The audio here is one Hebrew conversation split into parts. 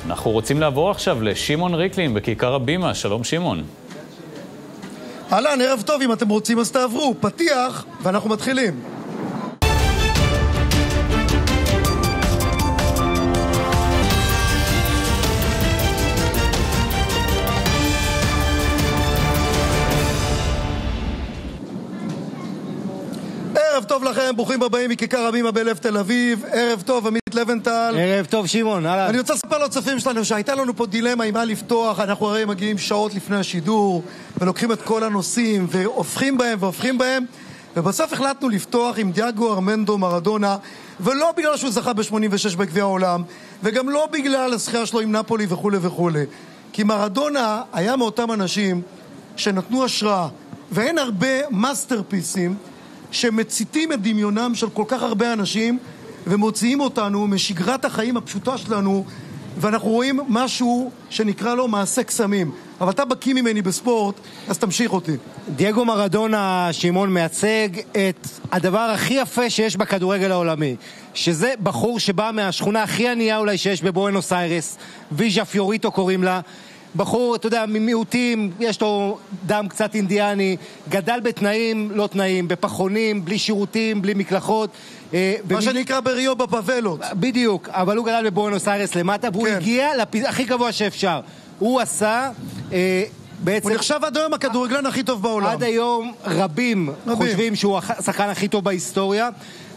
אנחנו רוצים לעבור עכשיו לשמעון ריקלין בכיכר הבימה. שלום שמעון. אהלן, ערב טוב, אם אתם רוצים אז תעברו, פתיח ואנחנו מתחילים. ערב טוב לכם, ברוכים הבאים מכיכר הבימה בלב תל אביב. ערב טוב, עמית לבנטל. ערב טוב שמעון, הלאה. אני רוצה לספר לצופים שלנו שהייתה לנו פה דילמה עם מה לפתוח. אנחנו הרי מגיעים שעות לפני השידור ולוקחים את כל הנושאים והופכים בהם ובסוף החלטנו לפתוח עם דיאגו ארמנדו מרדונה, ולא בגלל שהוא זכה ב-86 בגביע העולם וגם לא בגלל הזכייה שלו עם נפולי וכו' וכו', כי מרדונה היה מאותם אנשים שנתנו השראה, ואין הרבה מאסטרפיסים שמציתים את דמיונם של כל כך הרבה אנשים ומוציאים אותנו משגרת החיים הפשוטה שלנו, ואנחנו רואים משהו שנקרא לו מעשה קסמים. אבל אתה בקיא ממני בספורט, אז תמשיך אותי. דיאגו מרדונה, שמעון, מייצג את הדבר הכי יפה שיש בכדורגל העולמי, שזה בחור שבא מהשכונה הכי ענייה אולי שיש בבואנוס איירס, ויז'ה פיוריטו קוראים לה. בחור, אתה יודע, ממיעוטים, יש לו דם קצת אינדיאני, גדל בתנאים לא תנאים, בפחונים, בלי שירותים, בלי מקלחות, מה שנקרא בריו בפאבלות. בדיוק, אבל הוא גדל בבואנוס איירס למטה, והוא הגיע הכי גבוה שאפשר. הוא עשה בעצם... הוא נחשב עד היום הכדורגלן הכי טוב בעולם. עד היום רבים חושבים שהוא השחקן הכי טוב בהיסטוריה,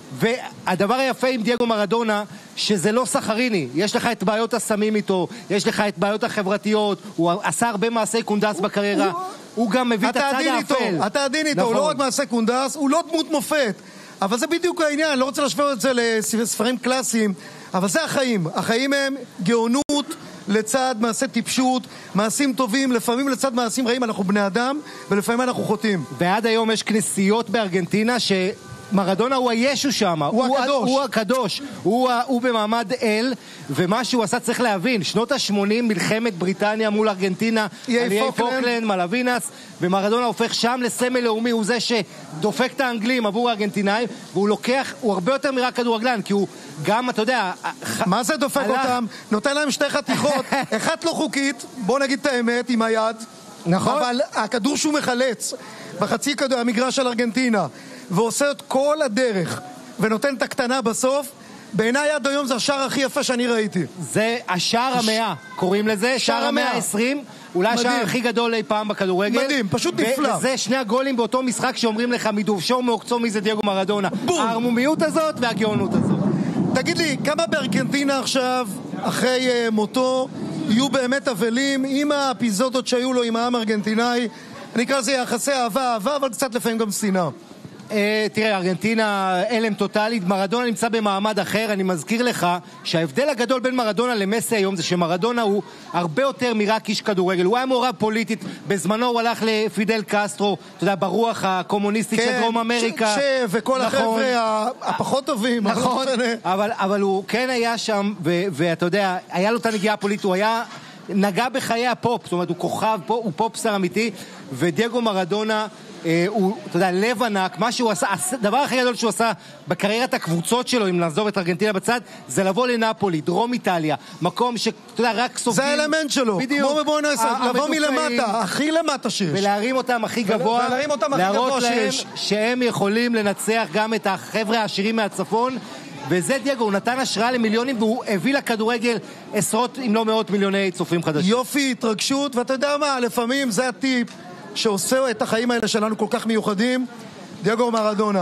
והדבר היפה עם דיאגו מרדונה שזה לא סחריני, יש לך את בעיות הסמים איתו, יש לך את בעיות החברתיות, הוא עשה הרבה מעשי קונדס בקריירה, הוא גם מביא את הצד האפל. אתה עדין איתו, הוא לא רק מעשי קונדס, הוא לא דמות מופת, אבל זה בדיוק העניין. אני לא רוצה להשוות את זה לספרים קלאסיים, אבל זה החיים. החיים הם גאונות לצד מעשי טיפשות, מעשים טובים, לפעמים לצד מעשים רעים. אנחנו בני אדם ולפעמים אנחנו חוטאים. ועד היום יש כנסיות בארגנטינה מרדונה הוא הישו שם, הוא הקדוש, הוא במעמד אל, ומה שהוא עשה צריך להבין, שנות ה-80 מלחמת בריטניה מול ארגנטינה, איי פוקלנד, מלווינס, ומרדונה הופך שם לסמל לאומי, הוא זה שדופק את האנגלים עבור הארגנטינאים, והוא לוקח, הוא הרבה יותר מרק כדורגלן, כי הוא גם, אתה יודע... מה זה דופק אותם? נותן להם שתי חתיכות, אחת לא חוקית, בוא נגיד את האמת, עם היד, נכון? אבל הכדור שהוא מחלץ בחצי המגרש של ארגנטינה ועושה את כל הדרך ונותן את הקטנה בסוף, בעיניי עד היום זה השער הכי יפה שאני ראיתי. זה השער המאה, קוראים לזה, שער המאה 20, אולי השער הכי גדול אי פעם בכדורגל. מדהים, פשוט נפלא. וזה שני הגולים באותו משחק שאומרים לך מדובשו ומעוקצו מי זה דיאגו מרדונה. הערמומיות הזאת והגאונות הזאת. תגיד לי, כמה בארגנטינה עכשיו, אחרי מותו, יהיו באמת אבלים עם האפיזודות שהיו לו עם העם הארגנטינאי? אני אקרא לזה יחסי אהבה, אבל קצת לפעמים גם שנאה. תראה, ארגנטינה אלם טוטלית, מרדונה נמצא במעמד אחר. אני מזכיר לך שההבדל הגדול בין מרדונה למסי היום זה שמרדונה הוא הרבה יותר מרק איש כדורגל. הוא היה מעורב פוליטית, בזמנו הוא הלך לפידל קסטרו, אתה יודע, ברוח הקומוניסטית של דרום אמריקה, וכל החבר'ה הפחות טובים, נכון, אבל הוא כן היה שם, ואתה יודע, היה לו את הנגיעה הפוליטית, הוא היה נגע בחיי הפופ, זאת אומרת, הוא כוכב, הוא פופסטר אמיתי, ודיאגו מרדונה הוא, אתה יודע, לב ענק. מה שהוא עשה, הדבר הכי גדול שהוא עשה בקריירת הקבוצות שלו, אם לעזוב את ארגנטינה בצד, זה לבוא לנפולי, דרום איטליה, מקום שאתה יודע, רק סופגים. זה האלמנט שלו, בדיוק. כמו בבואנוס איירס, לבוא מלמטה, הכי למטה שיש. ולהרים אותם הכי גבוה, להראות להם שהם יכולים לנצח גם את החבר'ה העשירים מהצפון. וזה דיאגו, הוא נתן השראה למיליונים, והוא הביא לכדורגל עשרות אם לא מאות מיליוני צופים חדשים. יופי, התרגשות, ואתה יודע מה, לפעמים זה הטיפ שעושה את החיים האלה שלנו כל כך מיוחדים. דיאגו מרדונה.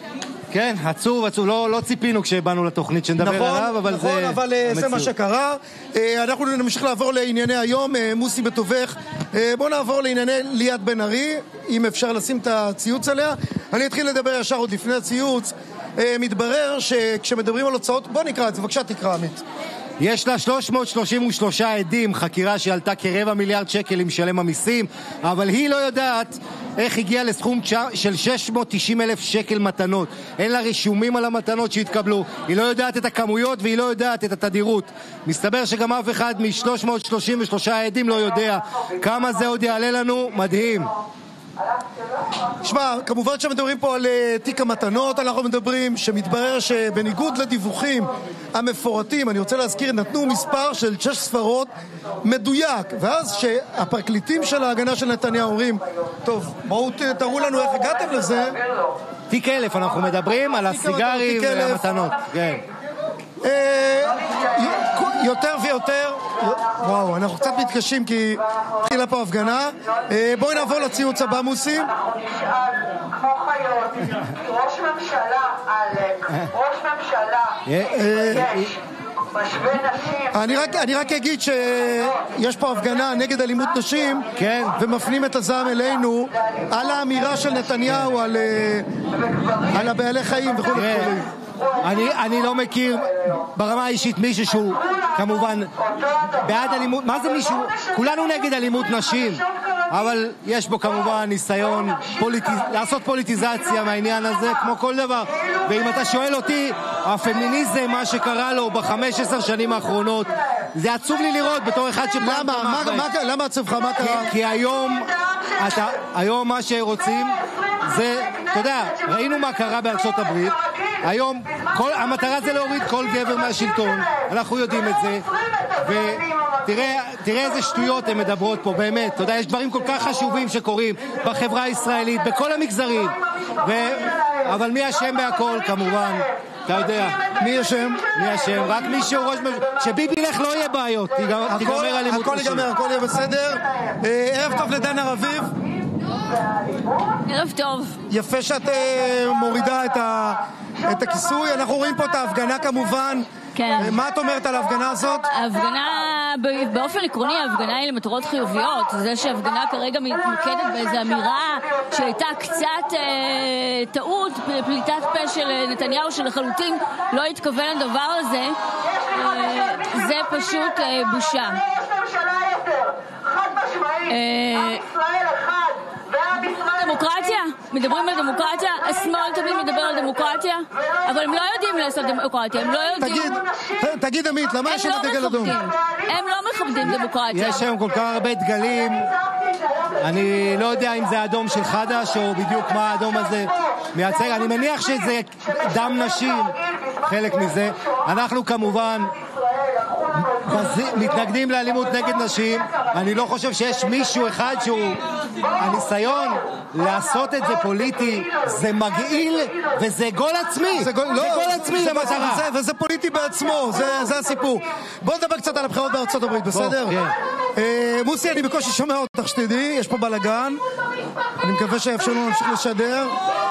כן, עצוב, לא ציפינו כשבאנו לתוכנית שנדבר עליו, אבל נכון, אבל זה מה שקרה. אנחנו נמשיך לעבור לענייני היום, מוסי בטובך. בואו נעבור לענייני ליאת בן ארי, אם אפשר לשים את הציוץ עליה. אני אתחיל לדבר ישר עוד לפני הציוץ. מתברר שכשמדברים על הוצאות, בוא נקרא את זה, בבקשה תקרא עמית. יש לה 333 עדים, חקירה שעלתה כ250 מיליארד שקל עם שלם המיסים, אבל היא לא יודעת איך הגיעה לסכום של 690,000 שקל מתנות. אין לה רישומים על המתנות שהתקבלו, היא לא יודעת את הכמויות והיא לא יודעת את התדירות. מסתבר שגם אף אחד מ333 עדים לא יודע כמה זה עוד יעלה לנו. מדהים. שמע, כמובן שמדברים פה על תיק המתנות, אנחנו מדברים שמתברר שבניגוד לדיווחים המפורטים, אני רוצה להזכיר, נתנו מספר של 6 ספרות מדויק, ואז שהפרקליטים של ההגנה של נתניהו אומרים, טוב, בואו תראו לנו איך הגעתם לזה. תיק 1000, אנחנו מדברים על הסיגרים והמתנות. כן. יותר ויותר, וואו, אנחנו קצת מתקשים כי התחילה פה הפגנה. בואי נעבור לציוץ הבא, מוסי. אנחנו נשאל כמו חיות, ראש ממשלה עלק, ראש ממשלה יש משווה נשים. אני רק אגיד שיש פה הפגנה נגד אלימות נשים, ומפנים את הזעם אלינו על האמירה של נתניהו על הבעלי חיים וכו'. אני לא מכיר ברמה האישית מישהו שהוא כמובן בעד אלימות, מה זה מישהו? כולנו נגד אלימות נשים, אבל יש בו כמובן ניסיון לעשות פוליטיזציה מהעניין הזה כמו כל דבר. ואם אתה שואל אותי, הפמיניזם, מה שקרה לו ב15 שנים האחרונות, זה עצוב לי לראות בתור אחד למה עצוב לך? מה קרה? כי היום מה שרוצים זה, אתה יודע, ראינו מה קרה בארצות הברית. היום המטרה זה להוריד כל גבר מהשלטון, אנחנו יודעים את זה, ותראה איזה שטויות הן מדברות פה, באמת. אתה יודע, יש דברים כל כך חשובים שקורים בחברה הישראלית, בכל המגזרים, אבל מי אשם בהכל כמובן? אתה יודע, מי אשם? מי אשם? רק מישהו ראש שביבי ילך לא יהיה בעיות, תיגמר אלימות הכל ייגמר, הכל יהיה בסדר. ערב טוב לדנה רביב. ערב טוב. יפה שאת מורידה את הכיסוי. אנחנו רואים פה את ההפגנה כמובן. כן. מה את אומרת על ההפגנה הזאת? ההפגנה, באופן עקרוני, ההפגנה היא למטרות חיוביות. זה שההפגנה כרגע מתמקדת באיזו אמירה שהייתה קצת טעות, פליטת פה של נתניהו שלחלוטין לא התכוון לדבר הזה, זה פשוט בושה. דמוקרטיה? מדברים על דמוקרטיה? השמאל תמיד מדבר על דמוקרטיה, אבל הם לא יודעים לעשות דמוקרטיה, הם לא יודעים. תגיד עמית, למה יש שם דגל אדום? הם לא מכבדים דמוקרטיה. יש שם כל כך הרבה דגלים, אני לא יודע אם זה האדום של חדש או בדיוק מה האדום הזה מייצג. אני מניח שזה דם נשים, חלק מזה. אנחנו כמובן מתנגדים לאלימות נגד נשים. אני לא חושב שיש מישהו אחד שהוא הניסיון לעשות את זה פוליטי, זה מגעיל וזה גול עצמי. זה גול עצמי למטרה. וזה פוליטי בעצמו, זה הסיפור. בואו נדבר קצת על הבחירות בארצות הברית, בסדר? מוסי, אני בקושי שומע אותך, שתדעי, יש פה בלגן. אני מקווה שיאפשר לנו להמשיך לשדר.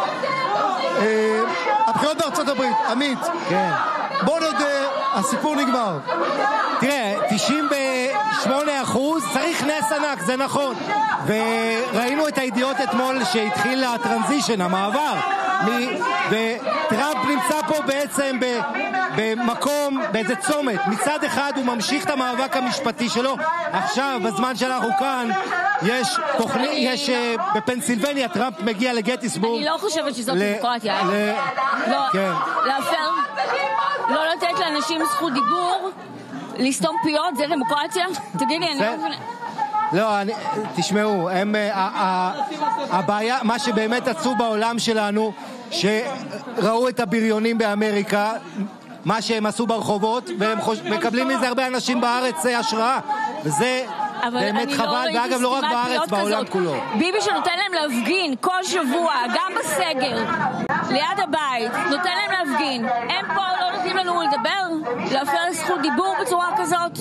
הבחירות בארצות הברית, עמית. בואו נודה, הסיפור נגמר. תראה, 98% צריך נס ענק, זה נכון. וראינו את הידיעות אתמול שהתחיל הטרנזישן, המעבר. וטראמפ נמצא פה בעצם במקום, באיזה צומת. מצד אחד הוא ממשיך את המאבק המשפטי שלו. עכשיו, בזמן שאנחנו כאן, יש בפנסילבניה, טראמפ מגיע לגטיסבורג. אני לא חושבת שזאת דמוקרטיה. לא, להפר, לא לתת לאנשים זכות דיבור, לסתום פיות, זה דמוקרטיה? תגידי, אני לא מבינה. לא, תשמעו, הבעיה, מה שבאמת עצוב בעולם שלנו, שראו את הבריונים באמריקה, מה שהם עשו ברחובות, והם מקבלים מזה הרבה אנשים בארץ השראה, וזה באמת חבל, ואגב לא רק בארץ, בעולם כולו. ביבי שנותן להם להפגין כל שבוע, גם בסגר, ליד הבית, נותן להם להפגין. הם פה לא נותנים לנו לדבר, להפר זכות דיבור בצורה כזאת.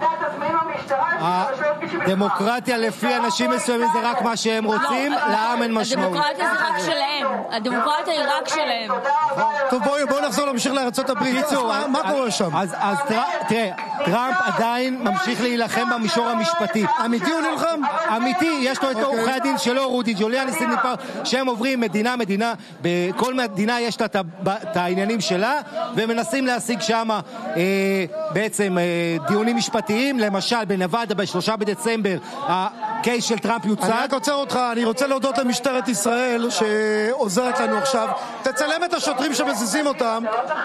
הדמוקרטיה לפי אנשים מסוימים זה רק מה שהם רוצים, לעם אין משמעות. הדמוקרטיה זה רק שלהם, הדמוקרטיה היא רק שלהם. טוב, בואו נחזור להמשיך לארצות הברית. מה קורה שם? אז תראה, טראמפ עדיין ממשיך להילחם במישור המשפטי. אמיתי הוא נלחם? אמיתי, יש לו את עורכי הדין שלו, רודי ג'וליאני, סידני פאר, שהם עוברים מדינה, בכל מדינה יש לה את העניינים שלה, ומנסים להשיג שם בעצם דיונים משפטיים, למשל בנבדה ב3 בדצמבר, הקייס של טראמפ יוצג. אני רק עוצר אותך, אני רוצה להודות למשטרת ישראל שעוזרת לנו עכשיו. תצלם את השוטרים שמזיזים אותם.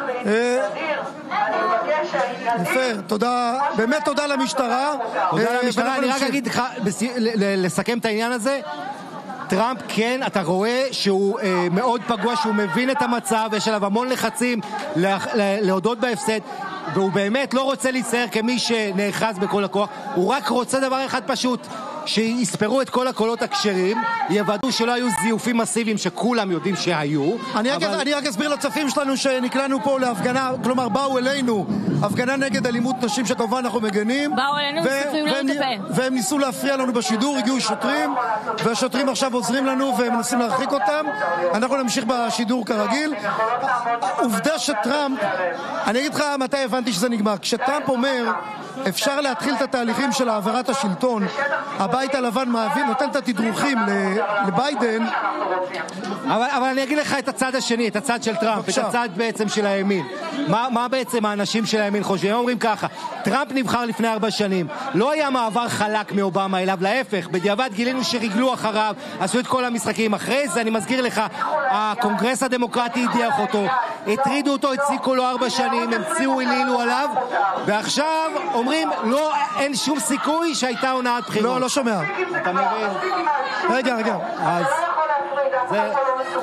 יפה, תודה, באמת תודה למשטרה. תודה למשטרה, אני רק אגיד לך, לסכם את העניין הזה, טראמפ כן, אתה רואה שהוא מאוד פגוע, שהוא מבין את המצב, יש עליו המון לחצים להודות בהפסד, והוא באמת לא רוצה להישאר כמי שנאחז בכל הכוח, הוא רק רוצה דבר אחד פשוט, שיספרו את כל הקולות הכשרים, יוודאו שלא היו זיופים מסיביים שכולם יודעים שהיו. אני רק אסביר לצופים שלנו שנקלענו פה להפגנה, כלומר באו אלינו הפגנה נגד אלימות נשים שכמובן אנחנו מגנים, באו אלינו וסופרים לנו את הפה, והם ניסו להפריע לנו בשידור, הגיעו שוטרים והשוטרים עכשיו עוזרים לנו והם מנסים להרחיק אותם. אנחנו נמשיך בשידור כרגיל. עובדה שטראמפ, אני אגיד לך מתי הבנתי שזה נגמר, כשטראמפ אומר אפשר להתחיל את התהליכים של העברת השלטון, הבית הלבן מעביר, נותן את התדרוכים לביידן. אבל אני אגיד לך את הצד השני, את הצד של טראמפ, את הצד בעצם של הימין. מה בעצם האנשים של הימין חושבים? הם אומרים ככה, טראמפ נבחר לפני 4 שנים, לא היה מעבר חלק מאובמה אליו, להפך, בדיעבד גילינו שריגלו אחריו, עשו את כל המשחקים. אחרי זה, אני מזכיר לך, הקונגרס הדמוקרטי הדיח אותו, הטרידו אותו, הציקו לו 4 שנים, המציאו הילילו עליו, ועכשיו אומרים, לא, אין שום סיכוי שהייתה הונאת בחירות. לא שומע. אתה מבין? רגע. אז זה...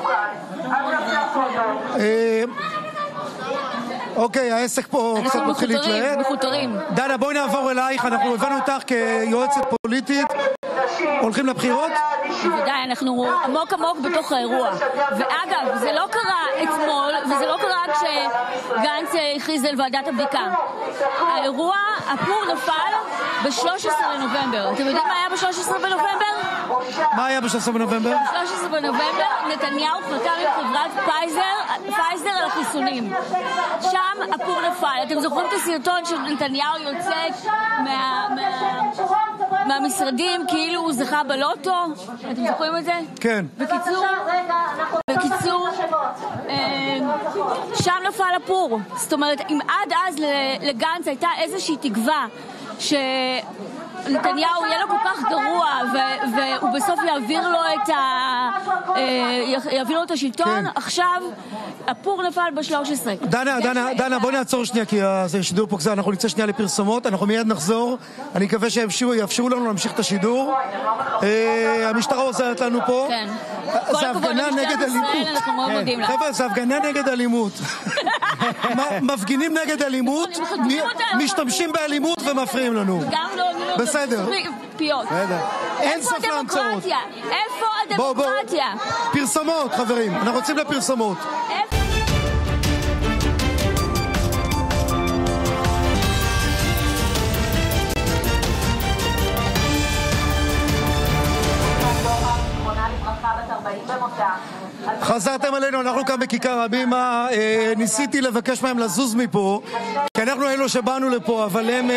אוקיי, העסק פה קצת מתחיל להתלהט. דנה, בואי נעבור אלייך, אנחנו הבאנו אותך כיועצת פוליטית. הולכים לבחירות? בוודאי, אנחנו עמוק בתוך האירוע. ואגב, זה לא קרה אתמול, וזה לא קרה כשגנץ הכריז על ועדת הבדיקה. האירוע, הפור נפל ב-13 לנובמבר. אתם יודעים מה היה ב-13 בנובמבר? מה היה ב-13 בנובמבר? ב-13 בנובמבר נתניהו חתם עם חברת פייזר על החיסונים. שם הפור נפל. אתם זוכרים את הסרטון של נתניהו יוצא מהמשרדים כאילו הוא זכה בלוטו? אתם זוכרים את זה? כן. בקיצור, שם נפל הפור. זאת אומרת, אם עד אז לגנץ הייתה איזושהי תקווה שנתניהו יהיה לו כל כך גרוע והוא בסוף יעביר לו את השלטון, עכשיו הפור נפל ב-13. דנה, בוא נעצור שנייה כי זה שידור פה קצת, אנחנו נצא שנייה לפרסומות, אנחנו מיד נחזור, אני מקווה שיאפשרו לנו להמשיך את השידור. המשטרה עוזרת לנו פה. כן. זה הפגנה נגד אלימות. חבר'ה, זה הפגנה נגד אלימות. מפגינים נגד אלימות, משתמשים באלימות ומפריעים לנו. בסדר. אין סוף להמצאות. איפה הדמוקרטיה? פרסומות, חברים, אנחנו רוצים לפרסומות. חזרתם עלינו, אנחנו כאן בכיכר הבימה. ניסיתי לבקש מהם לזוז מפה כי אנחנו אלו שבאנו לפה, אבל הם...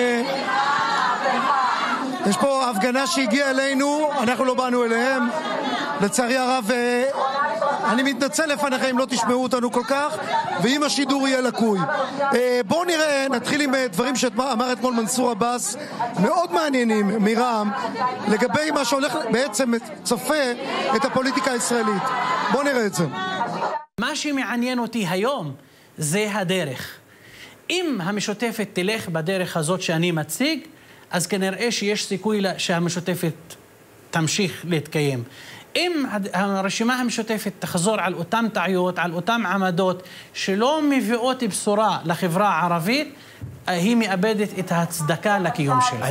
יש פה הפגנה שהגיעה אלינו, אנחנו לא באנו אליהם לצערי הרב. אני מתנצל לפניכם אם לא תשמעו אותנו כל כך ואם השידור יהיה לקוי. בואו נראה, נתחיל עם דברים שאמר אתמול מנסור עבאס, מאוד מעניינים מרע"מ, לגבי מה שהולך בעצם צופה את הפוליטיקה הישראלית. בואו נראה את זה. מה שמעניין אותי היום זה הדרך. אם המשותפת תלך בדרך הזאת שאני מציג, אז כנראה שיש סיכוי שהמשותפת תמשיך להתקיים. אם הרשימה המשותפת תחזור על אותם טעויות, על אותם עמדות שלא מביאות בשורה לחברה הערבית, היא מאבדת את ההצדקה לקיום שלה.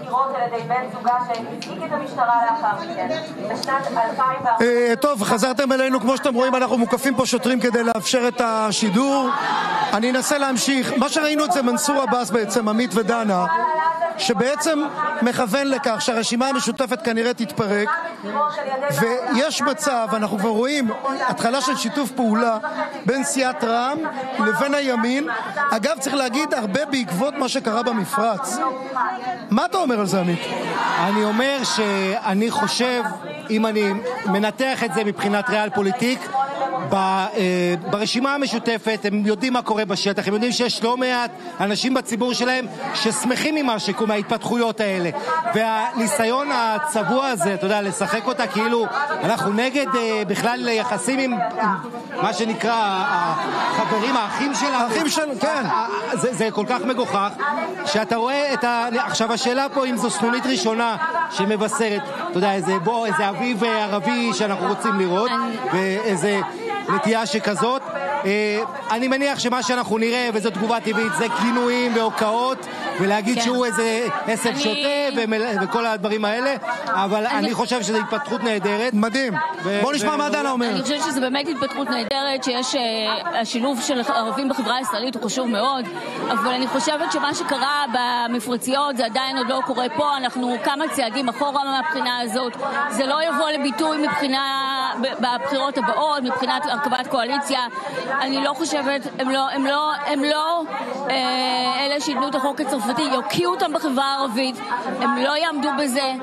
טוב, חזרתם אלינו, כמו שאתם רואים אנחנו מוקפים פה שוטרים כדי לאפשר את השידור. אני אנסה להמשיך. מה שראינו את זה מנסור עבאס בעצם, עמית ודנה, שבעצם מכוון לכך שהרשימה המשותפת כנראה תתפרק, ויש מצב, אנחנו כבר רואים התחלה של שיתוף פעולה בין סיעת רע"מ לבין הימין. אגב, צריך להגיד הרבה בעקבות מה שקרה במפרץ. מה אתה אומר על זה, עמית? אני אומר שאני חושב, אם אני מנתח את זה מבחינת ריאל פוליטיק, ברשימה המשותפת הם יודעים מה קורה בשטח, הם יודעים שיש לא מעט אנשים בציבור שלהם ששמחים ממה שקורה, מההתפתחויות האלה, והניסיון הצבוע הזה, אתה יודע, לשחק אותה כאילו אנחנו נגד בכלל יחסים עם מה שנקרא החברים, האחים שלנו, כן, זה כל כך מגוחך שאתה רואה עכשיו השאלה פה אם זו סנונית ראשונה שמבשרת, אתה יודע, איזה אביב ערבי שאנחנו רוצים לראות ואיזה נטייה שכזאת. אני מניח שמה שאנחנו נראה, וזו תגובה טבעית, זה כינויים והוקעות ולהגיד שהוא איזה עשב שוטה וכל הדברים האלה, אבל אני חושב שזו התפתחות נהדרת. מדהים. בוא נשמע מה דנה אומרת. אני חושבת שזו באמת התפתחות נהדרת, שיש השילוב של ערבים בחברה הישראלית הוא חשוב מאוד, אבל אני חושבת שמה שקרה במפרציות זה עדיין עוד לא קורה פה, אנחנו כמה צעדים אחורה מהבחינה הזאת, זה לא יבוא לביטוי בבחירות הבאות, מבחינת הרכבת קואליציה. אני לא חושבת, הם לא אלה שיתנו את החוק הצרפתי, יוקיעו אותם בחברה הערבית, הם לא יעמדו בזה,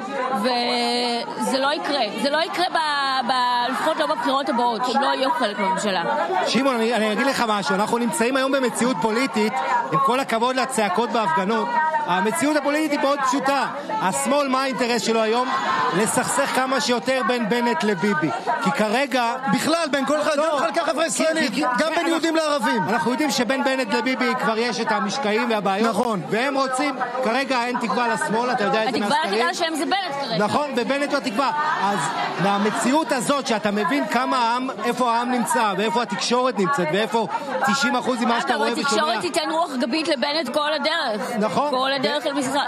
וזה לא יקרה. זה לא יקרה לפחות לא בבחירות הבאות, הם לא יהיו חלק מהממשלה. שמעון, אני אגיד לך משהו, אנחנו נמצאים היום במציאות פוליטית, עם כל הכבוד לצעקות בהפגנות, המציאות הפוליטית היא מאוד פשוטה. השמאל, מה האינטרס שלו היום? לסכסך כמה שיותר בין בנט לביבי. כי כרגע... בכלל, בין כל חלקה חברה ישראלית, גם בין יהודים לערבים. אנחנו יודעים שבין בנט לביבי כבר יש את המשקעים והבעיות. נכון. והם רוצים, כרגע אין תקווה לשמאל, אתה יודע את זה מהסקרים. התקווה שלהם זה בנט כרגע. נכון, ובנט לא תקווה. אז מהמציאות הזאת שאתה מבין איפה העם נמצא, ואיפה התקשורת נמצאת, ואיפה 90% ממה שאתה רואה ושומע. התקשורת תיתן רוח גבית לבנט כל הדרך. נכון. כל הדרך אל משחק.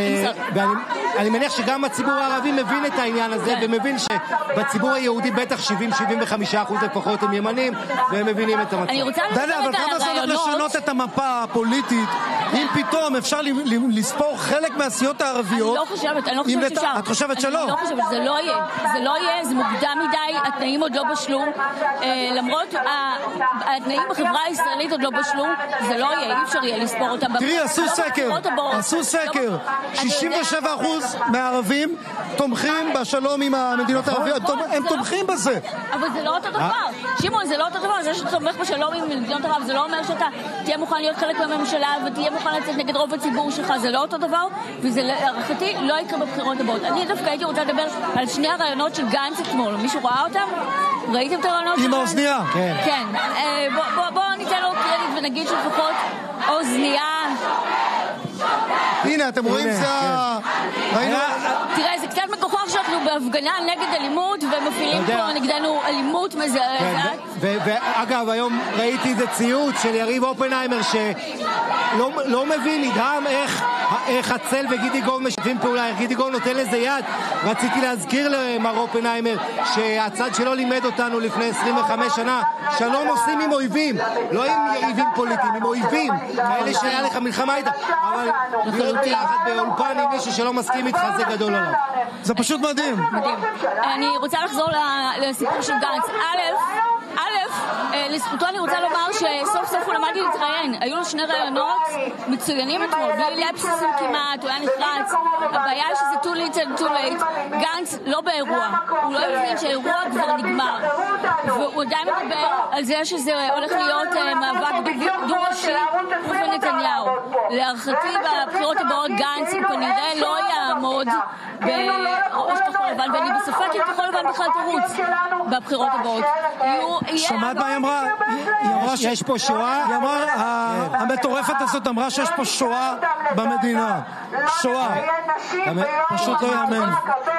ואני מניח שגם הציבור הערבי מבין את העניין הזה, ומבין שבציבור היהודי בטח 70-75% לפחות הם ימנים, והם מבינים את המצב. דנה, אבל כמה זה הולך לשנות את המפה הפוליטית, אם פתאום אפשר לספור חלק מהסיעות הערביות? אני לא חושבת שאפשר. את חושבת שלא? אני לא חושבת, זה לא יהיה, זה מוקדם מדי, התנאים עוד לא בשלו, למרות התנאים בחברה הישראלית עוד לא בשלו, זה לא יהיה, אי אפשר יהיה לספור אותם. תראי, עשו סקר, 67% מהערבים תומכים בשלום עם המדינות הערביות, הם תומכים בזה. אבל זה לא אותו דבר. שמעון, זה לא אותו דבר. זה שאתה תומך בשלום עם מדינות ערב, זה לא אומר שאתה תהיה מוכן להיות חלק מהממשלה ותהיה מוכן לצאת נגד רוב הציבור שלך, זה לא אותו דבר, וזה להערכתי לא יקרה בבחירות הבאות. אני דווקא הייתי רוצה לדבר על שני הרעיונות של גנץ אתמול. מישהו ראה אותם? ראיתם את הרעיונות של גנץ? עם האוזנייה. כן. בואו ניתן לו קרדיט ונגיד שלפחות אוזנייה. הנה, אתם רואים תראה, זה קצת מכוחך שאנחנו בהפגנה נגד אלימות ומפעילים פה נגדנו אלימות מזעזעת. ואגב, היום ראיתי איזה ציוץ של יריב אופנהיימר שלא מבין, נדהם איך הצל וגידי גוב משתפים פעולה, איך גידי גוב נותן לזה יד. רציתי להזכיר למר אופנהיימר שהצד שלו לימד אותנו לפני 25 שנה, שלום עושים עם אויבים, לא עם יריבים פוליטיים, עם אויבים, כאלה שהיה לך מלחמה איתה, אבל להיות ביחד באולפן עם מישהו שלא מסכים איתך, זה גדול עליו. זה פשוט מדהים. אני רוצה לחזור לסיפור של גנץ. לזכותו אני רוצה לומר שסוף סוף הוא למד להתראיין. היו לו שני ראיונות מצוינים אתמול, בלי לפסוסים כמעט, הוא היה נחרץ. הבעיה היא שזה too little too late. גנץ לא באירוע, הוא לא מבין שהאירוע כבר נגמר, והוא עדיין מדבר על זה שזה הולך להיות מאבק דו-ראשי ונתניהו. להערכתי בבחירות הבאות גנץ הוא כנראה לא יעמוד בראש כחול לבן, ואני בספק אם כחול לבן בכלל תרוץ בבחירות הבאות. שמעת מה היא אמרה? יש פה שואה? היא אמרה, המטורפת הזאת אמרה שיש פה שואה במדינה. שואה. פשוט לא יאמן.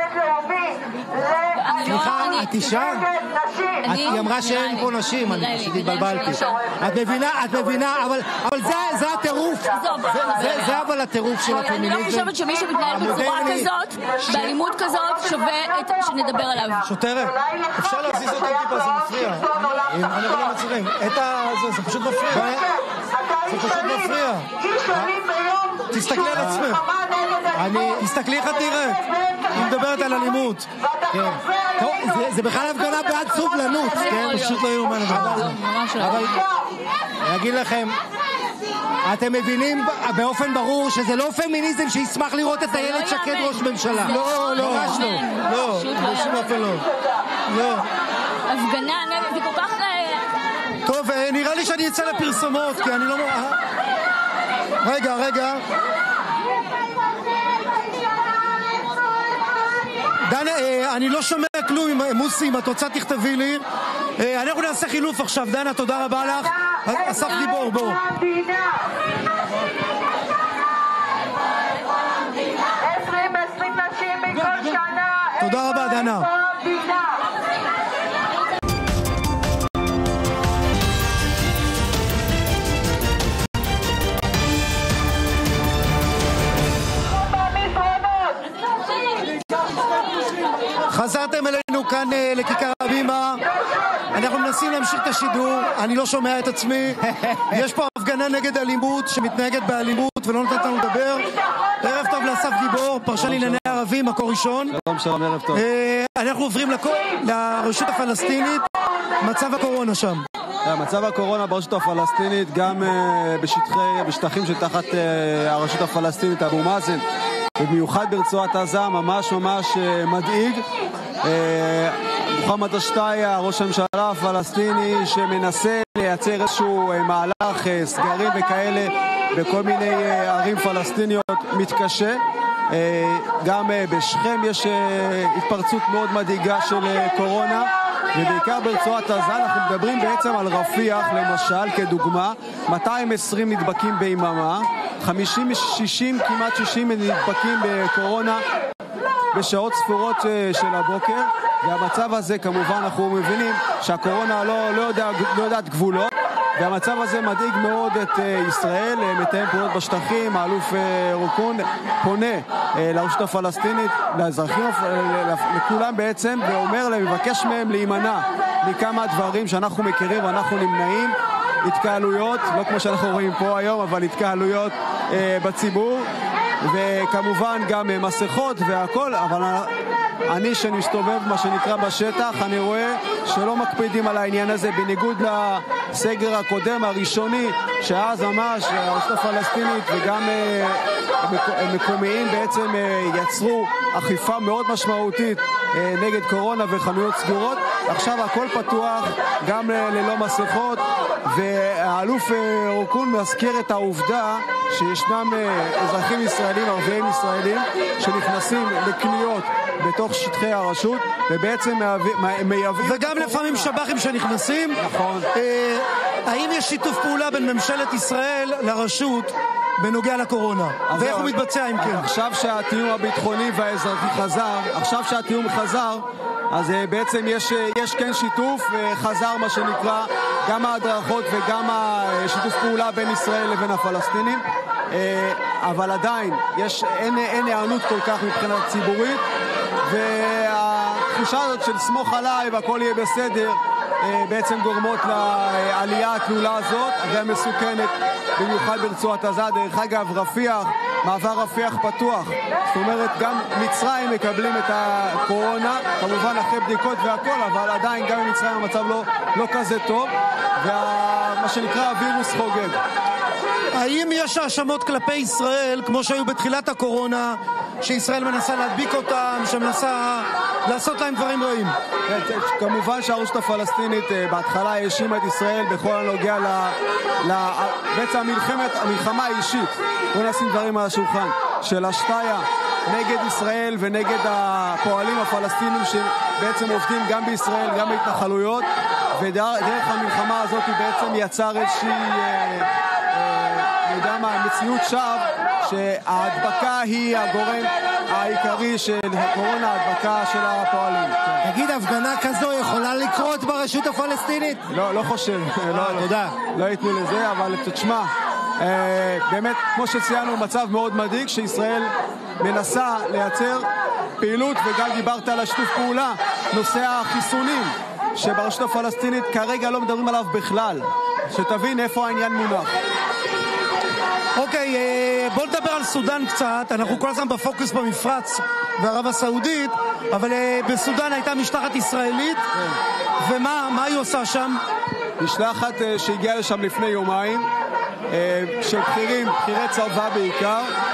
סליחה, את אישה? היא אמרה שאין פה נשים, אני פשוט התבלבלתי. את מבינה, אבל זה הטירוף. זה אבל הטירוף של הפמיניזם. אני לא חושבת שמי שמתנהל בצורה כזאת, באלימות כזאת, שווה את שנדבר עליו. שוטרת, אפשר להזיז אותם טיפה, זה מפריע. אני לא מצליחים. זה פשוט מפריע. זה פשוט מפריע. תסתכלי על עצמך. תסתכלי איך את נראית. היא מדברת על אלימות. זה בכלל הפגנה בעד סובלנות. פשוט לא יאומן. אבל אני אגיד לכם, אתם מבינים באופן ברור שזה לא פמיניזם שישמח לראות את איילת שקד ראש ממשלה. לא, ממש לא. לא, בשום אופן לא. הפגנה נגד, זה כל כך נצא לפרסומות, כי אני לא... רגע. דנה, אני לא שומע כלום, מוסי, אם את רוצה תכתבי לי. אנחנו נעשה חילוף עכשיו. דנה, תודה רבה לך. אסף גיבור, בוא. 20 נשים מכל שנה. תודה רבה, דנה. חזרתם אלינו כאן לכיכר הבימה. אנחנו מנסים להמשיך את השידור. אני לא שומע את עצמי. יש פה הפגנה נגד אלימות שמתנהגת באלימות ולא נותנת לנו לדבר. ערב טוב לאסף גיבור, פרשן לענייני ערבים, מקור ראשון. שלום, ערב טוב. אנחנו עוברים לרשות הפלסטינית. מצב הקורונה שם. מצב הקורונה ברשות הפלסטינית, גם בשטחים שתחת הרשות הפלסטינית, אבו מאזן, במיוחד ברצועת עזה, ממש מדאיג. מוחמד השתיה, ראש הממשלה הפלסטיני, שמנסה לייצר איזשהו מהלך סגרים וכאלה בכל מיני ערים פלסטיניות, מתקשה. גם בשכם יש התפרצות מאוד מדאיגה של קורונה, ובעיקר ברצועת עזה. אנחנו מדברים בעצם על רפיח, למשל, כדוגמה, 220 נדבקים ביממה, 50-60, כמעט 60 נדבקים בקורונה בשעות ספורות של הבוקר. והמצב הזה, כמובן, אנחנו מבינים שהקורונה לא יודעת גבולות, והמצב הזה מדאיג מאוד את ישראל. מתאם פעולות בשטחים, האלוף רוקון, פונה לרשות הפלסטינית, לאזרחים, לכולם בעצם, ואומר להם, מבקש מהם להימנע מכמה דברים שאנחנו מכירים ואנחנו נמנעים. התקהלויות, לא כמו שאנחנו רואים פה היום, אבל התקהלויות בציבור, וכמובן גם מסכות והכל. אבל אני שמסתובב מה שנקרא בשטח, אני רואה שלא מקפידים על העניין הזה, בניגוד לסגר הקודם הראשוני, שאז ממש הרשות הפלסטינית וגם מקומיים בעצם יצרו אכיפה מאוד משמעותית נגד קורונה וחנויות סגורות. עכשיו הכל פתוח, גם ללא מסכות, והאלוף רוקון מזכיר את העובדה שישנם אזרחים ישראלים, ערבים ישראלים, שנכנסים לקניות בתוך שטחי הרשות, ובעצם מייבאים... וגם לפעמים שב"חים שנכנסים. נכון. האם יש שיתוף פעולה בין ממשלת ישראל לרשות בנוגע לקורונה? ואיך הוא מתבצע אם כן? עכשיו שהתיאום הביטחוני והאזרחי חזר, אז בעצם יש כן שיתוף, חזר מה שנקרא, גם ההדרכות וגם השיתוף פעולה בין ישראל לבין הפלסטינים, אבל עדיין אין הענות כל כך מבחינה ציבורית, והתחושה הזאת של סמוך עליי והכל יהיה בסדר בעצם גורמות לעלייה התלולה הזאת והמסוכנת, במיוחד ברצועת עזה. דרך אגב, מעבר רפיח פתוח, זאת אומרת גם מצרים מקבלים את הקורונה, כמובן אחרי בדיקות והכל, אבל עדיין גם במצרים המצב לא כזה טוב, ומה שנקרא הווירוס חוגג. האם יש האשמות כלפי ישראל, כמו שהיו בתחילת הקורונה, שישראל מנסה להדביק אותם, שמנסה לעשות להם דברים רעים? כמובן שהרשות הפלסטינית בהתחלה האשימה את ישראל בכל הנוגע בעצם המלחמה האישית, בוא נשים דברים על השולחן, של השתיה נגד ישראל ונגד הפועלים הפלסטינים שבעצם עובדים גם בישראל, גם בהתנחלויות, ודרך המלחמה הזאת היא בעצם יצר איזושהי מציאות שווא שההדבקה היא הגורם העיקרי של הקורונה, ההדבקה של הפועלים. תגיד, הפגנה כזו יכולה לקרות ברשות הפלסטינית? לא חושב, תודה. לא ייתנו לזה, אבל תשמע, באמת, כמו שציינו, מצב מאוד מדאיג שישראל מנסה לייצר פעילות, וגם דיברת על השיתוף פעולה, נושא החיסונים, שברשות הפלסטינית כרגע לא מדברים עליו בכלל, שתבין איפה העניין מונח. אוקיי, בוא נדבר על סודן קצת. אנחנו כל הזמן בפוקוס במפרץ וערב הסעודית, אבל בסודן הייתה משלחת ישראלית, ומה היא עושה שם? משלחת שהגיעה לשם לפני יומיים, של בכירי צבא בעיקר,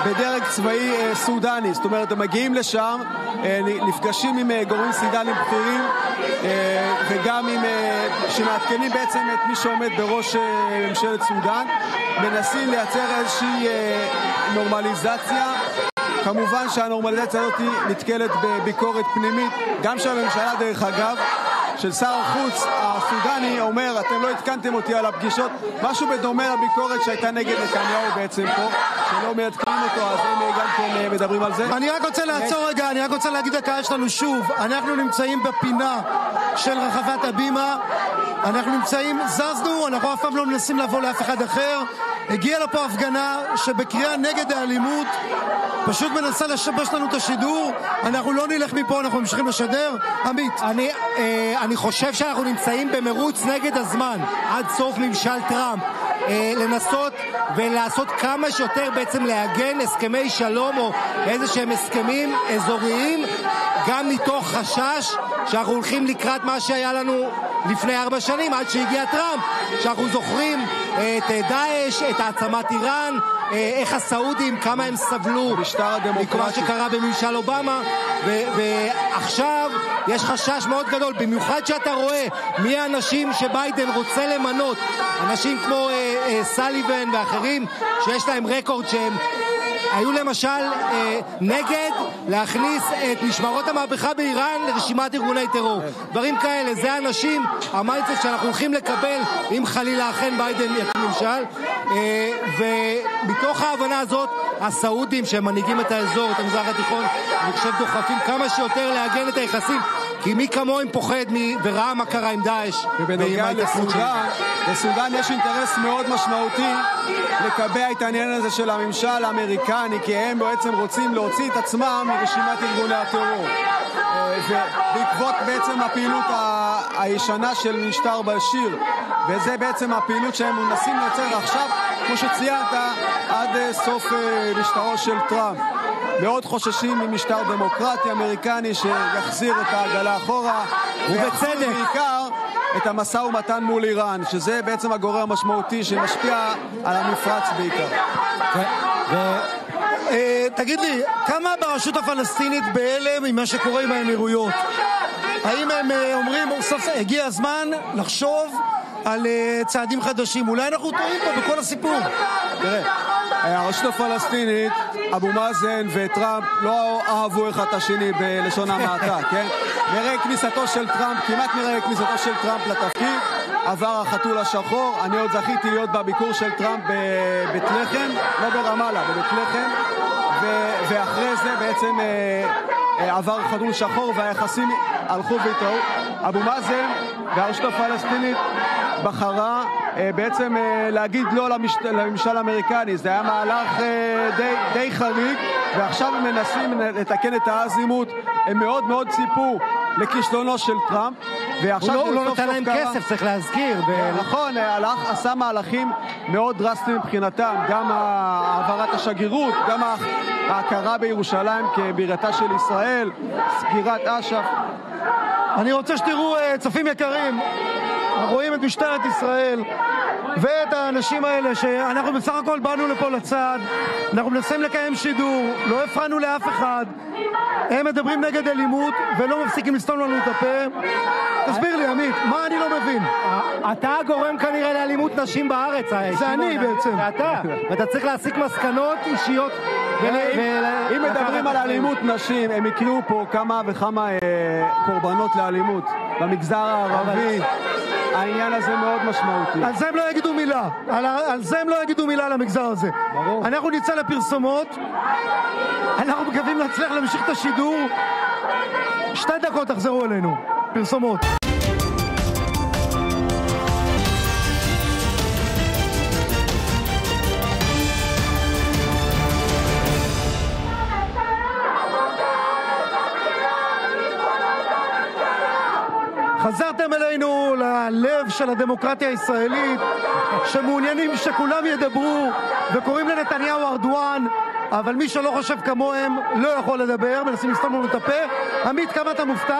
בדרג צבאי סודני. זאת אומרת, הם מגיעים לשם, נפגשים עם גורמים סודנים בכירים, וגם שמעדכנים בעצם את מי שעומד בראש ממשלת סודן, מנסים לייצר איזושהי נורמליזציה. כמובן שהנורמליזציה הזאת נתקלת בביקורת פנימית, גם של הממשלה דרך אגב, של שר החוץ הסודני אומר, אתם לא התקנתם אותי על הפגישות, משהו בדומה לביקורת שהייתה נגד נתניהו בעצם פה, שלא מעדכנים אותו, אז הם גם כן מדברים על זה. אני רק רוצה לעצור רגע, אני רק רוצה להגיד לקהל שלנו שוב, אנחנו נמצאים בפינה של רחבת הבימה, אנחנו נמצאים, זזנו, אנחנו אף פעם לא מנסים לבוא לאף אחד אחר, הגיעה לפה הפגנה שבקריאה נגד האלימות פשוט מנסה לשבש לנו את השידור, אנחנו לא נלך מפה, אנחנו ממשיכים לשדר. עמית, אני חושב שאנחנו נמצאים במרוץ נגד הזמן עד סוף ממשל טראמפ, לנסות ולעשות כמה שיותר בעצם להגן הסכמי שלום או איזה שהם הסכמים אזוריים, גם מתוך חשש שאנחנו הולכים לקראת מה שהיה לנו לפני 4 שנים עד שהגיע טראמפ, שאנחנו זוכרים את דאעש, את העצמת איראן, איך הסעודים, כמה הם סבלו ממה שקרה בממשל אובמה, ועכשיו יש חשש מאוד גדול, במיוחד שאתה רואה מי האנשים שביידן רוצה למנות, אנשים כמו סליבן ואחרים שיש להם רקורד שהם היו למשל נגד להכניס את משמרות המהפכה באיראן לרשימת ארגוני טרור, דברים כאלה. זה האנשים, המיינסט שאנחנו הולכים לקבל אם חלילה אכן ביידן יקים ממשל, ומתוך ההבנה הזאת הסעודים שמנהיגים את האזור, את המזרח התיכון, אני חושב דוחפים כמה שיותר להגן את היחסים, כי מי כמוהם פוחד וראה מה קרה עם דאעש. ובנוגע לסודן יש אינטרס מאוד משמעותי לקבע את העניין הזה של הממשל האמריקני, כי הם בעצם רוצים להוציא את עצמם מרשימת ארגוני הטרור, ובעקבות בעצם הפעילות הישנה של משטר בשיר, וזה בעצם הפעילות שהם מנסים לייצר עכשיו, כמו שציינת, עד סוף משטרו של טראמפ. מאוד חוששים ממשטר דמוקרטי אמריקני שיחזיר את העגלה אחורה, ובצדק בעיקר את המשא ומתן מול איראן, שזה בעצם הגורם המשמעותי שמשפיע על המפרץ בעיקר. תגיד לי, כמה ברשות הפלסטינית בהלם ממה שקורה עם האמירויות? האם הם אומרים, סוף הגיע הזמן לחשוב על צעדים חדשים? אולי אנחנו טועים פה בכל הסיפור. תראה, הרשות הפלסטינית, אבו מאזן וטראמפ לא אהבו אחד את השני בלשון המעטה, כן? מראה כניסתו של טראמפ, כמעט מראה כניסתו של טראמפ לתפקיד, עבר החתול השחור. אני עוד זכיתי להיות בביקור של טראמפ בבית לחם, לא ברמאללה, בבית לחם, ואחרי זה בעצם עבר חתול שחור והיחסים הלכו והתראו. אבו מאזן והרשות הפלסטינית בחרה בעצם להגיד לא לממשל האמריקני. זה היה מהלך די חריג, ועכשיו הם מנסים לתקן את האזימות. הם מאוד מאוד ציפו לכישלונו של טראמפ, הוא לא נותן להם כסף, צריך להזכיר. נכון, עשה מהלכים מאוד דרסטיים מבחינתם, גם העברת השגרירות, גם ההכרה בירושלים כבירתה של ישראל, סגירת אש"ף. אני רוצה שתראו, צופים יקרים, רואים את משטרת ישראל ואת האנשים האלה שאנחנו בסך הכל באנו לפה לצד, אנחנו מנסים לקיים שידור, לא הפרענו לאף אחד, הם מדברים נגד אלימות ולא מפסיקים לסתום לנו את הפה. תסביר לי, עמית, מה אני לא מבין? אתה גורם כנראה לאלימות נשים בארץ. זה אני בעצם. ואתה צריך להסיק מסקנות אישיות. אם מדברים על אלימות נשים, הם יקראו פה כמה וכמה קורבנות לאלימות במגזר הערבי. העניין הזה מאוד משמעותי. על זה הם לא יגידו מילה. על זה הם לא יגידו מילה למגזר הזה. אנחנו נצא לפרסומות, אנחנו מקווים להצליח להמשיך את השידור. 2 דקות תחזרו אלינו. פרסומות. חזרתם אלינו ללב של הדמוקרטיה הישראלית, שמעוניינים שכולם ידברו וקוראים לנתניהו ארדואן, אבל מי שלא חושב כמוהם לא יכול לדבר, מנסים לסתום לנו את הפה. עמית, כמה אתה מופתע?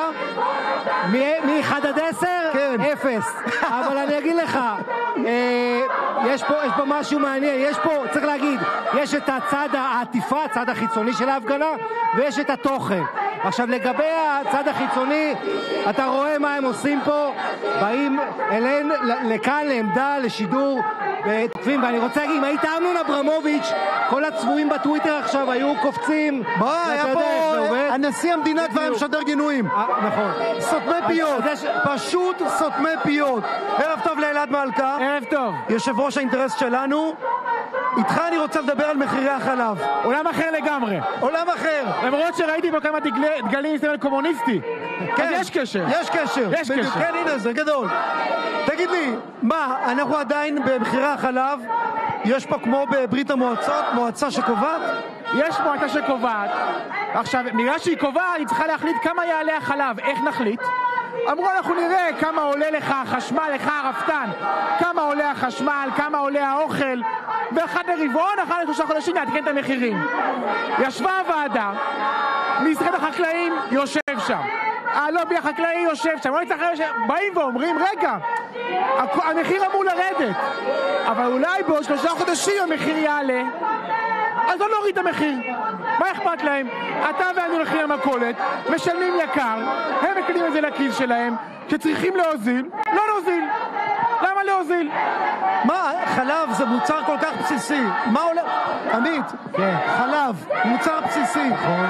מ-1 עד 10? כן. 0. אבל אני אגיד לך, יש פה משהו מעניין, יש פה, צריך להגיד, יש את הצד העטיפה, הצד החיצוני של ההפגנה, ויש את התוכן. עכשיו לגבי הצד החיצוני, אתה רואה מה הם עושים פה, באים אליהם לכאן לעמדה, לשידור, ותוקפים, ואני רוצה להגיד, אם היית אמנון אברמוביץ', כל הצבועים בטוויטר עכשיו היו קופצים. היה פה, הנשיא המדינה כבר משדר גינויים. נכון. סותמי פיות, פשוט סותמי פיות. ערב טוב לאלעד מלכה. ערב טוב. יושב ראש האינטרס שלנו. איתך אני רוצה לדבר על מחירי החלב. עולם אחר לגמרי. עולם אחר. למרות שראיתי פה כמה דגלים עם סמל קומוניסטי. כן, אז יש קשר. יש קשר. יש קשר. כן, הנה, זה גדול. תגיד לי, מה, אנחנו עדיין במחירי החלב? יש פה כמו בברית המועצות, מועצה שקובעת? יש מועצה שקובעת. עכשיו, נראה שהיא קובעת, היא צריכה להחליט כמה יעלה החלב. איך נחליט? אמרו, אנחנו נראה כמה עולה לך החשמל, לך הרפתן, כמה עולה החשמל, כמה עולה האוכל, ואחת לרבעון, אחת ל3 חודשים נעדכן את המחירים. ישבה הוועדה, משרד החקלאים יושב שם, הלובי החקלאי יושב שם, באים ואומרים, רגע, המחיר אמור לרדת, אבל אולי בעוד 3 חודשים המחיר יעלה, אז לא נוריד את המחיר. מה אכפת להם? אתה ואני הולכים למכולת, משלמים יקר, הם מקבלים את זה לכיס שלהם, שצריכים להוזיל, לא להוזיל. למה להוזיל? מה, חלב זה מוצר כל כך בסיסי. מה עולה? עמית, חלב, מוצר בסיסי.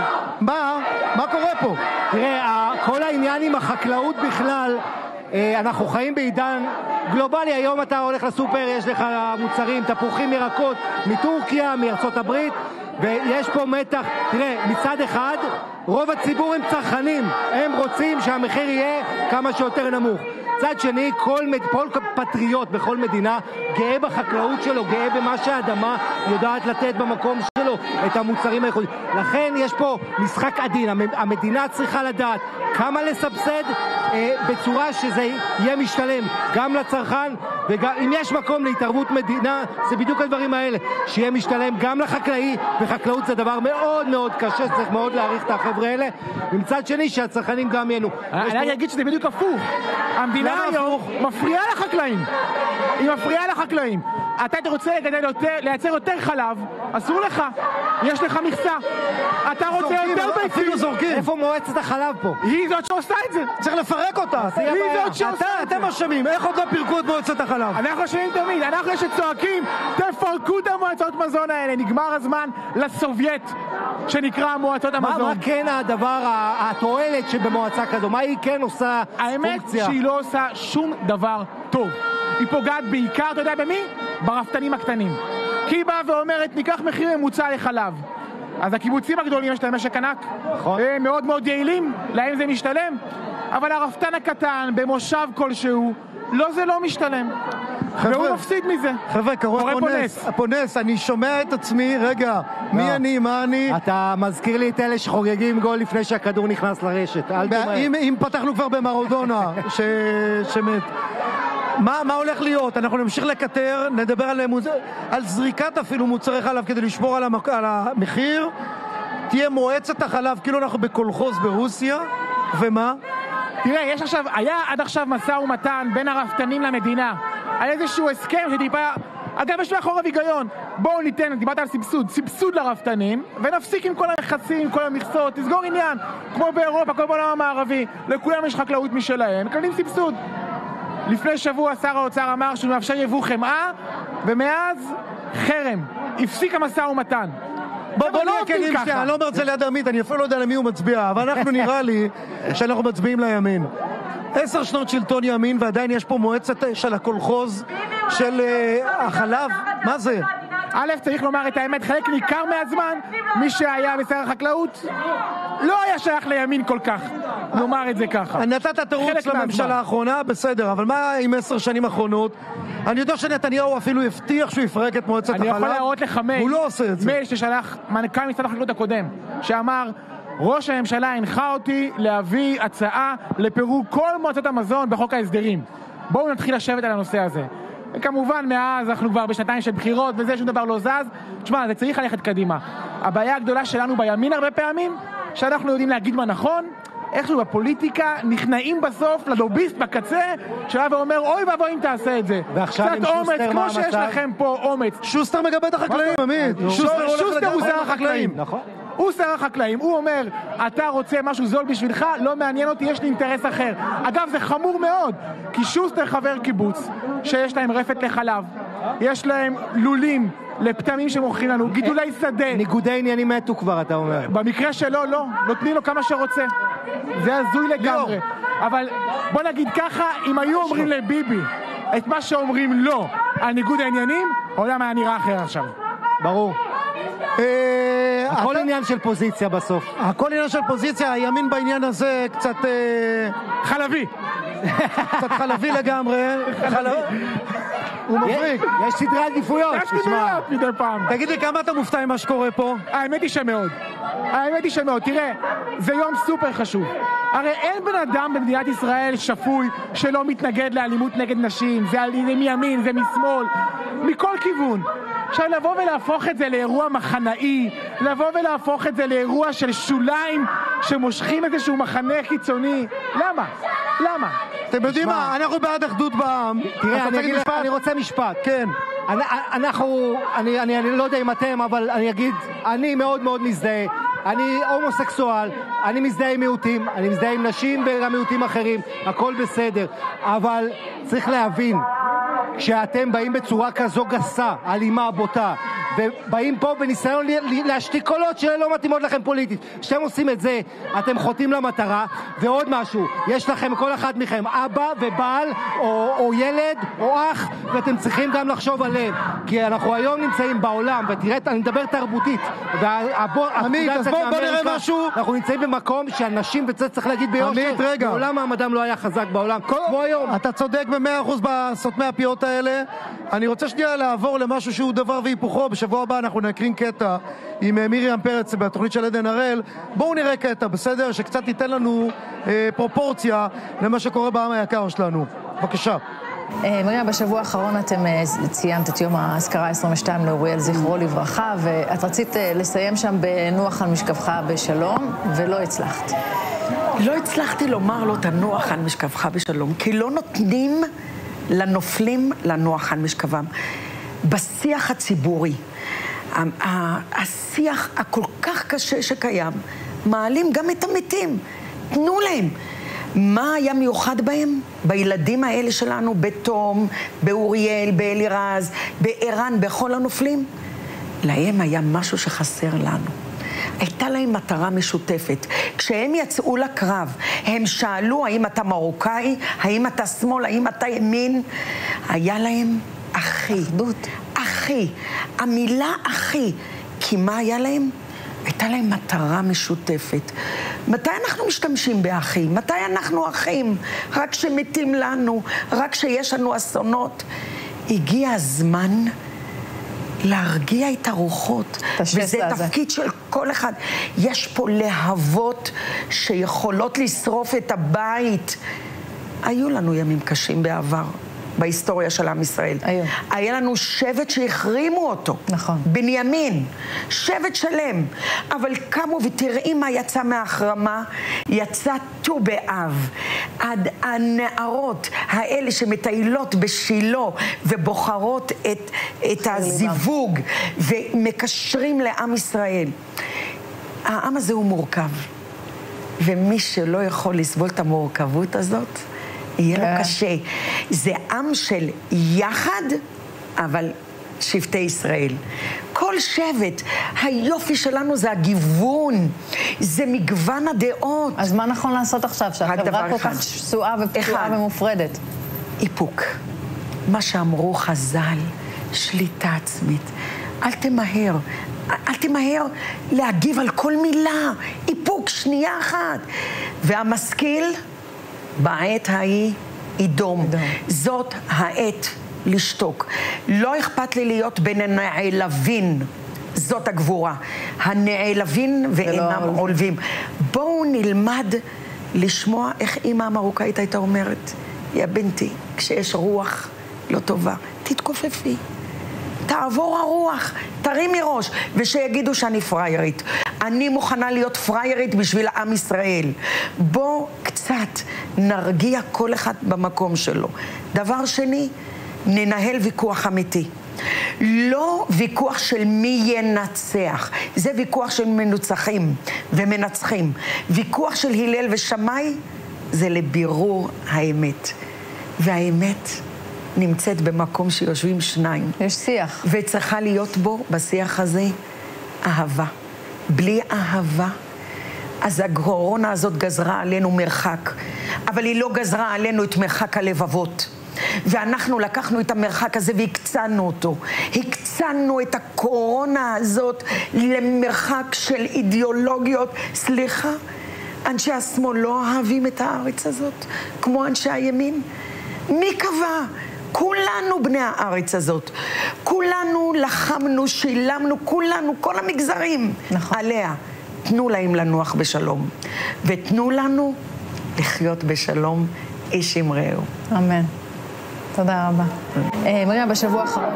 מה קורה פה? תראה, כל העניין עם החקלאות בכלל, אנחנו חיים בעידן גלובלי. היום אתה הולך לסופר, יש לך מוצרים, תפוחים, ירקות מטורקיה, מארצות הברית, ויש פה מתח. תראה, מצד אחד רוב הציבור הם צרכנים, הם רוצים שהמחיר יהיה כמה שיותר נמוך. צד שני, כל פטריוט בכל מדינה גאה בחקלאות שלו, גאה במה שהאדמה יודעת לתת במקום שלו, את המוצרים הייחודיים. לכן יש פה משחק עדין. המדינה צריכה לדעת כמה לסבסד בצורה שזה יהיה משתלם גם לצרכן, ואם יש מקום להתערבות מדינה, זה בדיוק הדברים האלה, שיהיה משתלם גם לחקלאי, וחקלאות זה דבר מאוד מאוד קשה, צריך מאוד להעריך את החבר'ה האלה, ומצד שני שהצרכנים גם ייהנו. אני אגיד שזה בדיוק הפוך. המדינה היום מפריעה לחקלאים. היא מפריעה לחקלאים. אתה רוצה לייצר יותר חלב, אסור לך. יש לך מכסה. אתה רוצה יותר ביצים. אפילו זורקים. איפה מועצת החלב פה? היא זאת שעושה את זה. צריך לפרק אותה. היא זאת שעושה את זה. אתם אשמים. איך עוד לא פירקו את מועצת החלב? אנחנו אשמים תמיד. אנחנו שצועקים, תפרקו את המועצות מזון האלה. נגמר הזמן לסובייט שנקרא מועצות המזון. מה כן הדבר, התועלת שבמועצה כזו? מה היא כן עושה פונקציה? האמת שהיא לא עושה שום דבר טוב. היא פוגעת בעיקר, אתה יודע במי? ברפתנים הקטנים. כי היא באה ואומרת, ניקח מחיר ממוצע לחלב. אז הקיבוצים הגדולים יש להם משק ענק, הם מאוד מאוד יעילים, להם זה משתלם, אבל הרפתן הקטן במושב כלשהו, לא, זה לא משתלם. והוא מפסיד מזה. חבר'ה, קורא פה נס, אני שומע את עצמי, רגע, מי אני, מה אני? אתה מזכיר לי את אלה שחוגגים גול לפני שהכדור נכנס לרשת. אם פתחנו כבר במרדונה, שמת. מה הולך להיות? אנחנו נמשיך לקטר, נדבר על זריקת אפילו מוצרי חלב כדי לשמור על המחיר. תהיה מועצת החלב, כאילו אנחנו בקולחוז ברוסיה, ומה? תראה, היה עד עכשיו משא ומתן בין הרפתנים למדינה, על איזשהו הסכם שטיפה, אגב יש מאחוריו היגיון, בואו ניתן, דיברת על סבסוד לרפתנים, ונפסיק עם כל המכסים, עם כל המכסות, תסגור עניין, כמו באירופה, כמו בעולם המערבי, לכולם יש חקלאות משלהם, מקבלים סבסוד. לפני שבוע שר האוצר אמר שהוא מאפשר יבוא חמאה, ומאז חרם, הפסיק המשא ומתן. בוא נהיה כנים שנייה, אני לא אומר את זה ליד עמית, אני אפילו לא יודע למי הוא מצביע, אבל אנחנו נראה לי שאנחנו מצביעים לימין. 10 שנות שלטון ימין, ועדיין יש פה מועצת של הקולחוז של החלב. מה זה? א', צריך לומר את האמת, חלק ניכר מהזמן, מי שהיה בשר החקלאות לא היה שייך לימין כל כך, נאמר את זה ככה. נתת תירוץ לממשלה האחרונה, בסדר, אבל מה עם 10 שנים האחרונות? אני יודע שנתניהו אפילו הבטיח שהוא יפרק את מועצת החלב. אני יכול להראות לך הוא לא עושה את זה. מייל ששלח מנכ"ל משרד החקלאות הקודם, שאמר, ראש הממשלה הנחה אותי להביא הצעה לפירוק כל מועצות המזון בחוק ההסדרים. בואו נתחיל לשבת על הנושא הזה. וכמובן מאז אנחנו כבר בשנתיים של בחירות וזה שום דבר לא זז. תשמע, זה צריך ללכת קדימה. הבעיה הגדולה שלנו בימין הרבה פעמים, שאנחנו יודעים להגיד מה נכון, איכשהו בפוליטיקה נכנעים בסוף ללוביסט בקצה, שלה ואומר, אוי ואבוי אם תעשה את זה. ועכשיו עם קצת אומץ, שוסטר, מה כמו שיש המצב? לכם פה אומץ. שוסטר מגבה את החקלאים, עמית. שוסטר הוא שר החקלאים. נכון. הוא שר החקלאים, הוא אומר, אתה רוצה משהו זול בשבילך, לא מעניין אותי, יש לי אינטרס אחר. אגב, זה חמור מאוד, כי שוסטר חבר קיבוץ, שיש להם רפת לחלב, יש להם לולים לפטמים שמוכרים לנו, גידולי שדה. ניגודי עניינים מתו כבר, אתה אומר. במקרה שלו, לא, נותנים לו כמה שרוצה. זה הזוי לגמרי. אבל בוא נגיד ככה, אם היו אומרים לביבי את מה שאומרים לו על ניגוד העניינים, העולם היה נראה אחר עכשיו. ברור. הכל עניין של פוזיציה בסוף. הכל עניין של פוזיציה, הימין בעניין הזה קצת... חלבי. קצת חלבי לגמרי. הוא מבריק. יש סדרי עדיפויות. יש סדריות מדי פעם. תגיד לי, כמה אתה מופתע עם מה שקורה פה? האמת היא שמאוד. תראה, זה יום סופר חשוב. הרי אין בן אדם במדינת ישראל שפוי שלא מתנגד לאלימות נגד נשים. זה מימין, זה משמאל, מכל כיוון. עכשיו לבוא ולהפוך את זה לאירוע מחנאי, לבוא ולהפוך את זה לאירוע של שוליים שמושכים איזשהו מחנה קיצוני. למה? אתם יודעים מה? אנחנו בעד אחדות בעם. תראה, אני רוצה משפט. כן. אני לא יודע אם אתם, אבל אני אגיד, אני מאוד מאוד מזדהה. אני הומוסקסואל, אני מזדהה עם מיעוטים, אני מזדהה עם נשים וגם מיעוטים אחרים, הכל בסדר. אבל צריך להבין, כשאתם באים בצורה כזו גסה, אלימה, בוטה, ובאים פה בניסיון להשתיק קולות שלא מתאימות לכם פוליטית, כשאתם עושים את זה, אתם חוטאים למטרה. ועוד משהו, יש לכם, כל אחד מכם, אבא ובעל, או ילד, או אח, ואתם צריכים גם לחשוב עליהם, כי אנחנו היום נמצאים בעולם, ותראה, אני מדבר תרבותית, עמית, אז בוא נראה משהו. אנחנו נמצאים במקום שאנשים, וזה צריך להגיד ביושר, בעולם המדעם לא היה חזק בעולם, כמו היום. אתה צודק ב100% בסותמי הפיות האלה. אני רוצה שנייה לעבור למשהו שהוא דבר והיפוכו. בשבוע הבא אנחנו נקרין קטע עם מרים פרץ בתוכנית של עדן הראל. בואו נראה קטע, בסדר? שקצת ייתן לנו פרופורציה למה שקורה בעם היקר שלנו. בבקשה. מרים, בשבוע האחרון אתם ציינת את יום האזכרה 22 לאוריאל זכרו לברכה, ואת רצית לסיים שם בנוח על משכבך בשלום, ולא הצלחת. לא הצלחתי לומר לו תנוח על משכבך בשלום, כי לא נותנים לנופלים לנוח על משכבם. בשיח הציבורי, השיח הכל כך קשה שקיים, מעלים גם את המתים. תנו להם. מה היה מיוחד בהם? בילדים האלה שלנו, בתום, באוריאל, באלירז, בערן, בכל הנופלים? להם היה משהו שחסר לנו. הייתה להם מטרה משותפת. כשהם יצאו לקרב, הם שאלו האם אתה מרוקאי, האם אתה שמאל, האם אתה ימין. היה להם אחי. אחדות. אחי. המילה אחי. כי מה היה להם? הייתה להם מטרה משותפת. מתי אנחנו משתמשים באחים? מתי אנחנו אחים? רק שמתים לנו, רק שיש לנו אסונות. הגיע הזמן להרגיע את הרוחות, וזה תפקיד של כל אחד. יש פה להבות שיכולות לשרוף את הבית. היו לנו ימים קשים בעבר, בהיסטוריה של עם ישראל. היה לנו שבט שהחרימו אותו. נכון. בנימין. שבט שלם. אבל קמו ותראי מה יצא מההחרמה. יצא ט"ו באב. הנערות האלה שמטיילות בשילה ובוחרות את הזיווג ומקשרים לעם ישראל. העם הזה הוא מורכב. ומי שלא יכול לסבול את המורכבות הזאת, יהיה לו קשה. זה עם של יחד, אבל שבטי ישראל. כל שבט, היופי שלנו זה הגיוון, זה מגוון הדעות. אז מה נכון לעשות עכשיו, שהחברה כל כך שסועה ופצועה ומופרדת? איפוק. מה שאמרו חז"ל, שליטה עצמית. אל תמהר להגיב על כל מילה. איפוק, שנייה אחת. והמשכיל, בעת ההיא ידום. זאת העת לשתוק. לא אכפת לי להיות בין הנעלבים. זאת הגבורה. הנעלבים ואינם עולבים. בואו נלמד לשמוע איך אמא המרוקאית הייתה אומרת, יא בנתי, כשיש רוח לא טובה, תתכופפי. תעבור הרוח, תרימי ראש, ושיגידו שאני פריירית. אני מוכנה להיות פריירית בשביל עם ישראל. בוא קצת נרגיע כל אחד במקום שלו. דבר שני, ננהל ויכוח אמיתי. לא ויכוח של מי ינצח, זה ויכוח של מנוצחים ומנצחים. ויכוח של הלל ושמאי זה לבירור האמת. והאמת נמצאת במקום שיושבים שניים. יש שיח. וצריכה להיות בו, בשיח הזה, אהבה. בלי אהבה, אז הקורונה הזאת גזרה עלינו מרחק, אבל היא לא גזרה עלינו את מרחק הלבבות. ואנחנו לקחנו את המרחק הזה והקצנו אותו. הקצנו את הקורונה הזאת למרחק של אידיאולוגיות. סליחה, אנשי השמאל לא אוהבים את הארץ הזאת, כמו אנשי הימין. מי קבע? כולנו בני הארץ הזאת. כולנו לחמנו, שילמנו, כולנו, כל המגזרים עליה. תנו להם לנוח בשלום. ותנו לנו לחיות בשלום איש עם רעהו. אמן. תודה רבה. מריה, בשבוע האחרון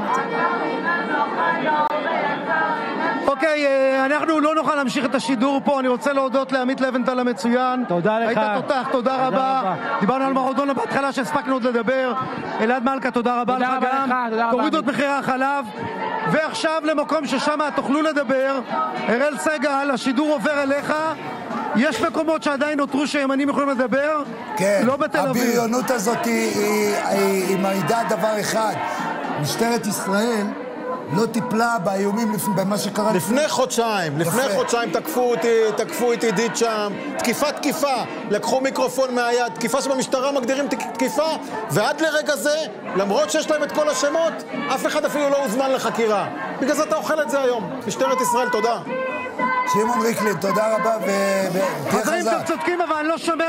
אוקיי, אנחנו לא נוכל להמשיך את השידור פה. אני רוצה להודות לעמית לבנטל המצוין. תודה לך. היית תותח, תודה רבה. דיברנו על מרדונה בהתחלה שהספקנו עוד לדבר. אלעד מלכה, תודה רבה לך גם. תורידו את מחירי החלב. ועכשיו למקום ששם תוכלו לדבר. הראל סגל, השידור עובר אליך. יש מקומות שעדיין נותרו שימנים יכולים לדבר. כן, לא בתל אביב. הבריונות הזאת היא מעידה דבר אחד. משטרת ישראל לא טיפלה באיומים במה שקרה לפני חודשיים תקפו את עידית שם, תקיפה, לקחו מיקרופון מהיד, תקיפה שבמשטרה מגדירים תקיפה, ועד לרגע זה, למרות שיש להם את כל השמות, אף אחד אפילו לא הוזמן לחקירה. בגלל זה אתה אוכל את זה היום. משטרת ישראל, תודה. שמעון ריקלין, תודה רבה ותהיה חזק. חברים, אתם צודקים, אבל אני לא שומע